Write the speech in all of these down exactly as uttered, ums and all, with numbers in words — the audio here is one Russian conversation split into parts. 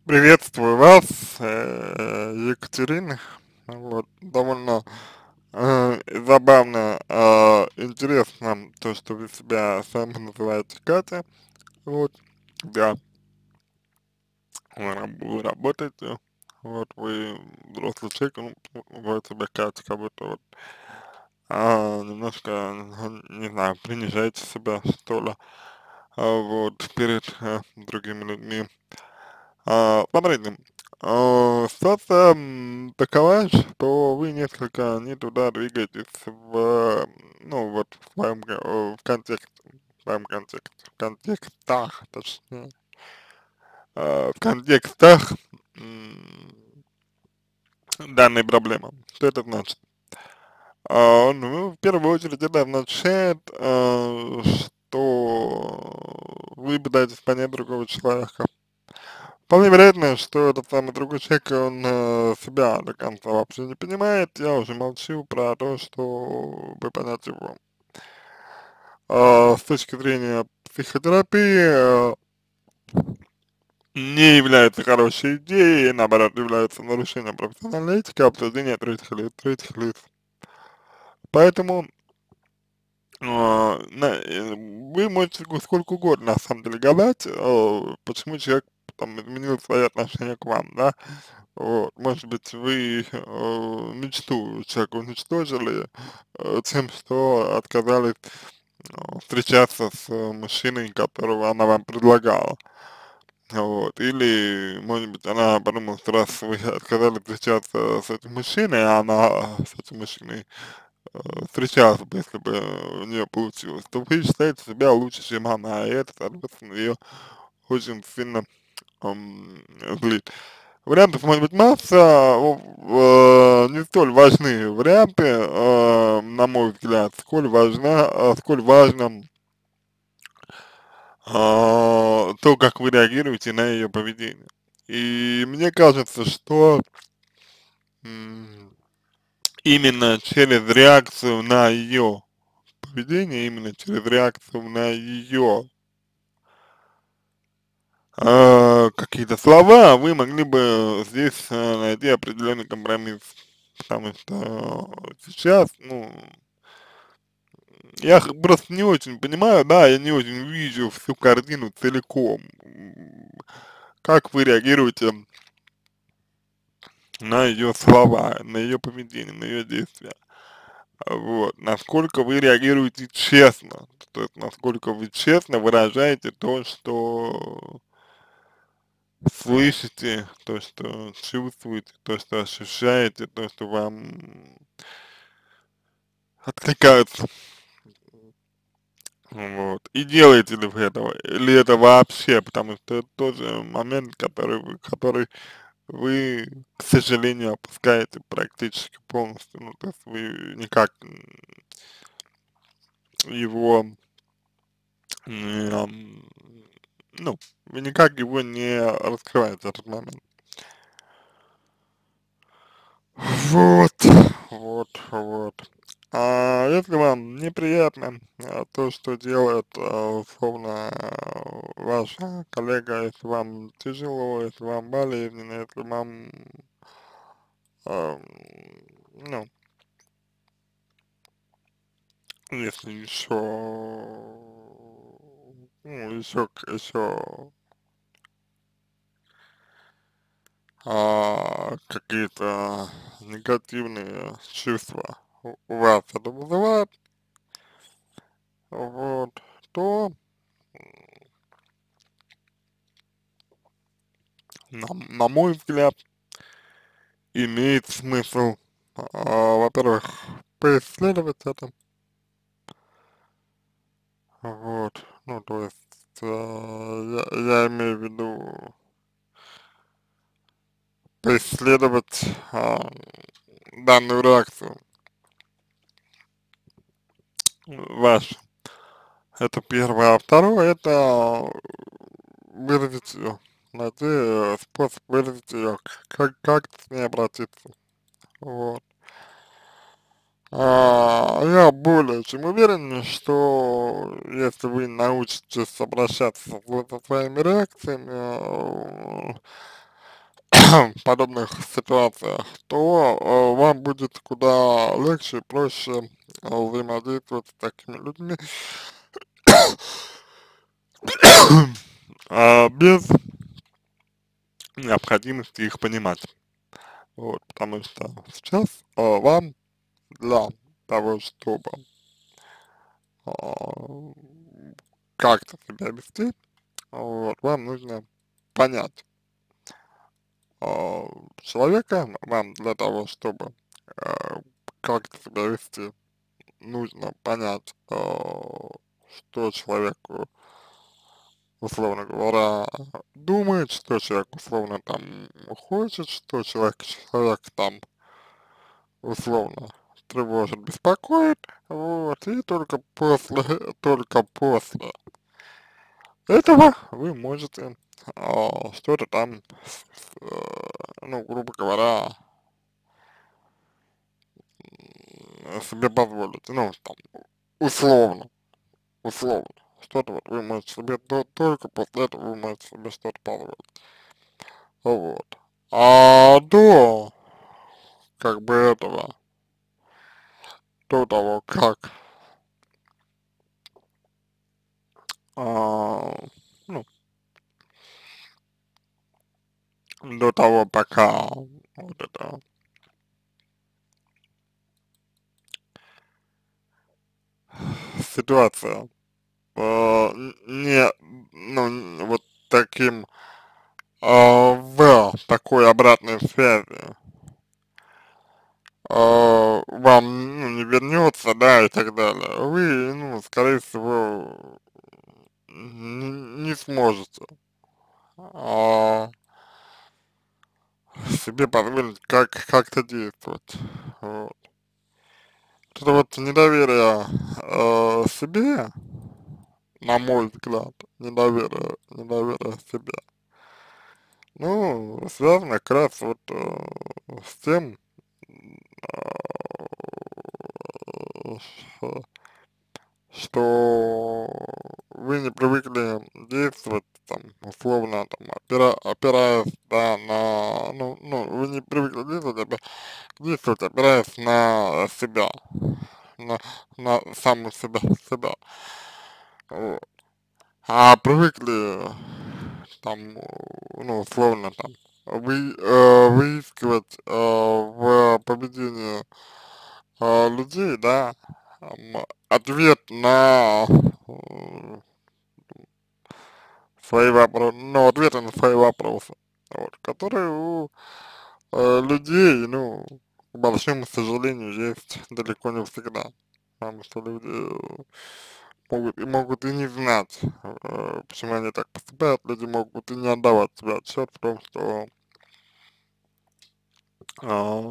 Приветствую вас, э, Екатерина. Вот, довольно э, забавно, э, интересно то, что вы себя сами называете Катя. Вот, да, вы, раб- вы работаете, вот, вы взрослый человек, ну, называют себя Катя, как будто вот, а, немножко, ну, не знаю, принижаете себя, что ли, а, вот, перед э, другими людьми. А, смотрите, а, ситуация м, такова, что вы несколько не туда двигаетесь в, ну, вот в своем ко- э, в контексте, в своем контексте, в контекстах, точнее, а, в контекстах м, данной проблемы. Что это значит? А, ну, в первую очередь это означает, а, что вы пытаетесь понять другого человека. Вполне вероятно, что этот самый другой человек, он э, себя до конца вообще не понимает. Я уже молчу про то, что вы понять его. А, с точки зрения психотерапии, э, не является хорошей идеей, наоборот, является нарушением профессиональной этики обсуждения третьих лиц, третьих лиц. Поэтому а, на, э, вы можете г- сколько угодно, на самом деле, гадать, э, почему человек там изменил свои отношения к вам, да. Вот, может быть, вы э, мечту человека уничтожили э, тем, что отказались э, встречаться с э, мужчиной, которого она вам предлагала. Вот. Или, может быть, она подумала, что раз вы отказались встречаться с этим мужчиной, а она с этим мужчиной э, встречалась бы, если бы у нее получилось, то вы считаете себя лучше, чем она, и это, соответственно, ее очень сильно ам, злит. Вариантов может быть масса, э, не столь важны варианты, э, на мой взгляд, сколь важна, э, сколь важно э, то, как вы реагируете на ее поведение. И мне кажется, что м, именно через реакцию на ее поведение, именно через реакцию на ее э, какие-то слова, вы могли бы здесь э, найти определенный компромисс. Потому что сейчас, ну, я х- просто не очень понимаю, да, я не очень вижу всю картину целиком. М, Как вы реагируете на ее слова, на ее поведение, на ее действия? А, Вот, насколько вы реагируете честно, то есть насколько вы честно выражаете то, что слышите, то, что чувствуете, то, что ощущаете, то, что вам откликается. Вот. И делаете ли вы этого, или это вообще, потому что это тоже момент, который вы, который вы, к сожалению, опускаете практически полностью. Ну, то есть вы никак м, его, м, ну, вы никак его не раскрываете, этот момент. Вот, вот, вот. А если вам неприятно а, то, что делает, а, условно, а, ваша коллега, если вам тяжело, если вам болезненно, если вам, а, ну, если еще, ну, еще, еще а, какие-то негативные чувства у у вас это вызывает, вот, то на, на мой взгляд, имеет смысл, а, во-первых, поисследовать это, вот, ну, то есть, а, я, я имею в виду поисследовать а, данную реакцию вашу. Это первое. А второе, это выразить ее, найти э, способ выразить ее, как, как с ней обратиться, вот. А, я более чем уверен, что если вы научитесь обращаться с- со своими реакциями, э, подобных ситуациях, то э, вам будет куда легче и проще э, взаимодействовать с такими людьми, а, без необходимости их понимать. Вот, потому что сейчас э, вам для того, чтобы а, как-то себя вести, вот, вам нужно понять а, человека, вам для того, чтобы а, как-то себя вести, нужно понять, а, что человеку, условно говоря, думает, что человек, условно, там, хочет, что человек, человек там, условно, тревожит, беспокоит, вот, и только после, только после этого вы можете а, что-то там, э, ну, грубо говоря, м, себе позволить, ну, там, условно, условно, что-то вот вы можете себе, то- только после этого вы можете себе что-то позволить, вот. А до, как бы, этого, до того, как, а, ну, до того, пока вот эта ситуация э, не, ну, н- вот таким, а, в такой обратной связи а, вам, ну, не вернется, да, и так далее, вы, ну, скорее всего, не, не сможете а, себе позволить как, как-то действовать. Вот. Вот это вот недоверие э, себе, на мой взгляд, недоверие, недоверие себе, ну, связано как раз вот э, с тем, ш- что вы не привыкли действовать там условно там опира, опираясь, да, на, ну, ну, вы не привыкли действовать, опи- действовать опираясь на себя, на, на саму себя, себя, вот. А привыкли там, ну, условно там, вы, э, выискивать э, в поведении э, людей, да, м, ответ на э, свои вопросы, ну, ответы на свои вопросы, вот, которые у э, людей, ну, к большому сожалению, есть далеко не всегда, потому что люди э, могут, и могут и не знать, э, почему они так поступают, люди могут и не отдавать себе отчет в том, что а,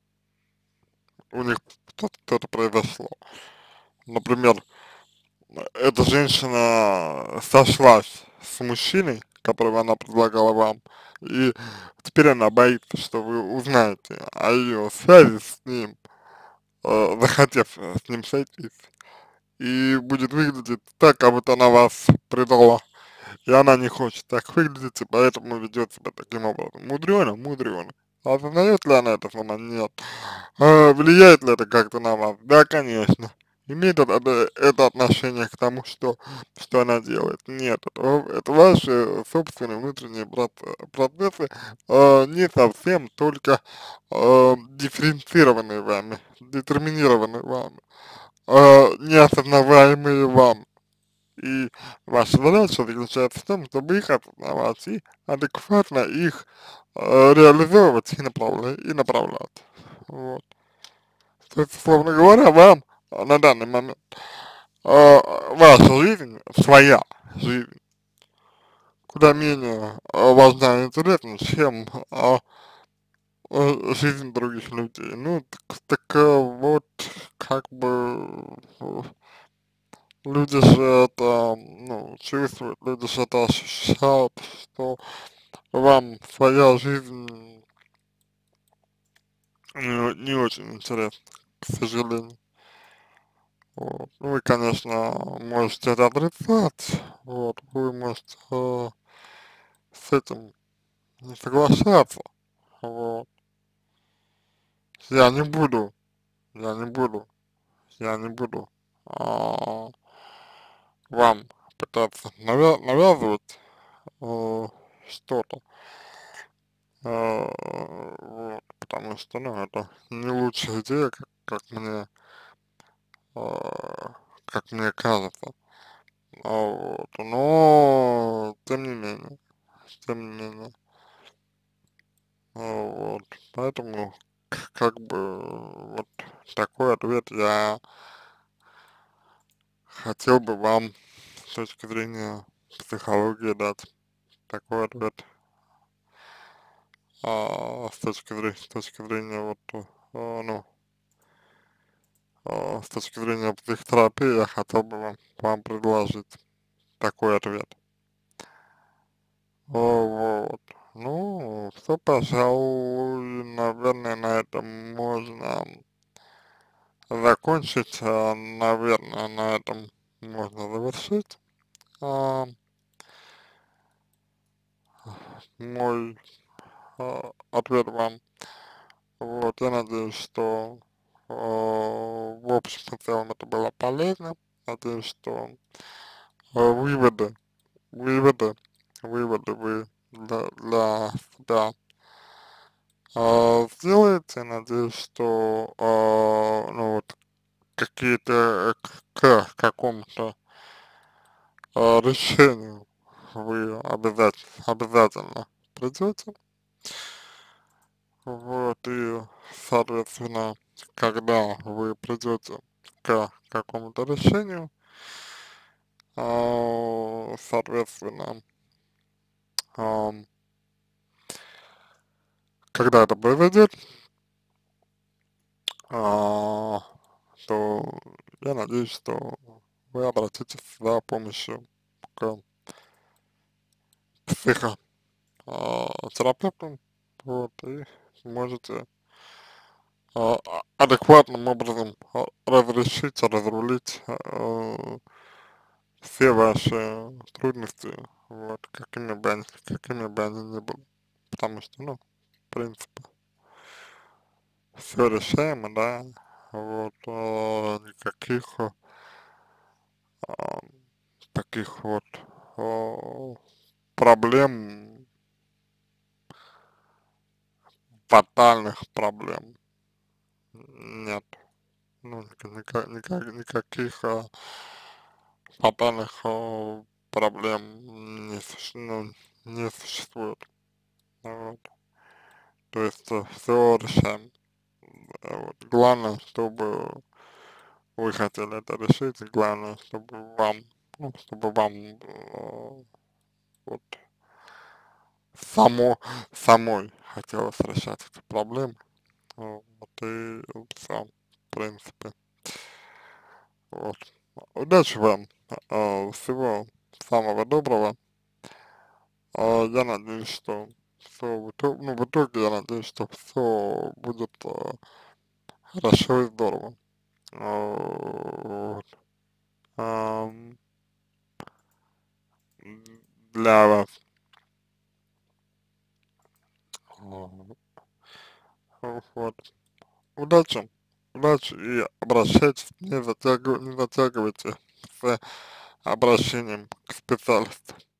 у них что-то что произошло. Например, эта женщина сошлась с мужчиной, которого она предлагала вам, и теперь она боится, что вы узнаете о ее связи с ним, э, захотев э, с ним сойтись, и будет выглядеть так, как будто она вас предала, и она не хочет так выглядеть, и поэтому ведет себя таким образом. Мудрено, мудрено. Осознает ли она это сама? Нет. А, влияет ли это как-то на вас? Да, конечно. Имеет это, это это отношение к тому, что, что она делает? Нет, это, ва- это ваши собственные внутренние проц- процессы, э, не совсем только э, дифференцированные вами, детерминированные вами, э, неосознаваемые вам. И ваша задача заключается в том, чтобы их осознавать и адекватно их э, реализовывать и направлять, и направлять. Вот. То есть, условно говоря, вам э, на данный момент э, ваша жизнь, своя жизнь, куда менее э, важна и интересна, чем э, э, жизнь других людей. Ну, так, так э, вот, как бы, э, люди же это, ну, чувствуют, люди же это ощущают, что вам своя жизнь не, не очень интересна, к сожалению. Вот. Ну, вы, конечно, можете это отрицать, вот, вы можете э, с этим не соглашаться, вот, я не буду, я не буду, я не буду а, вам пытаться навя навязывать э, что-то, э, вот, потому что, ну, это не лучшая идея, как, как мне, э, как мне кажется, а, вот, но, тем не менее, тем не менее, а, вот, поэтому, к- как бы, вот, такой ответ я хотел бы вам с точки зрения психологии дать, такой ответ, а, с точки зрения, с точки зрения, вот, э, ну, а, с точки зрения психотерапии я хотел бы вам, вам предложить такой ответ. О, вот. Ну, все, пожалуй, наверное, на этом можно закончить, а, наверное, на этом можно завершить а, мой а, ответ вам. Вот, я надеюсь, что а, в общем и целом это было полезно. Надеюсь, что а, выводы, выводы, выводы вы для, для себя а, сделаете. Надеюсь, что а, ну, вот, какие-то к, к какому-то а, решению вы обязательно, обязательно придете. Вот, и, соответственно, когда вы придете к какому-то решению, а, соответственно, ам, когда это произойдет, а, то я надеюсь, что вы обратитесь за помощью к психотерапевту, вот, и сможете а, а- адекватным образом а, разрешить, разрулить а, все ваши трудности, вот, какими бы они, какими бы они ни были. Потому что, ну, в принципе, все решаемо, да, вот, а, никаких а, таких вот а, проблем, фатальных проблем нет. Ну, никак, никак, никаких а, фатальных а, проблем не, суще- ну, не существует. Вот. То есть все решаем. А вот. Главное, чтобы вы хотели это решить, и главное, чтобы вам, ну, чтобы вам э, вот само, самой хотелось решать эти проблемы. Вот, и все, в принципе. Вот. Удачи вам, э, всего самого доброго. А, я надеюсь, что все в итоге, ну, в итоге я надеюсь, что все будет э, хорошо и здорово. А, вот. Ам, для вас. А, вот. Удачи. Удачи и обращайтесь, не затягивайте, не затягивайте с обращением к специалисту.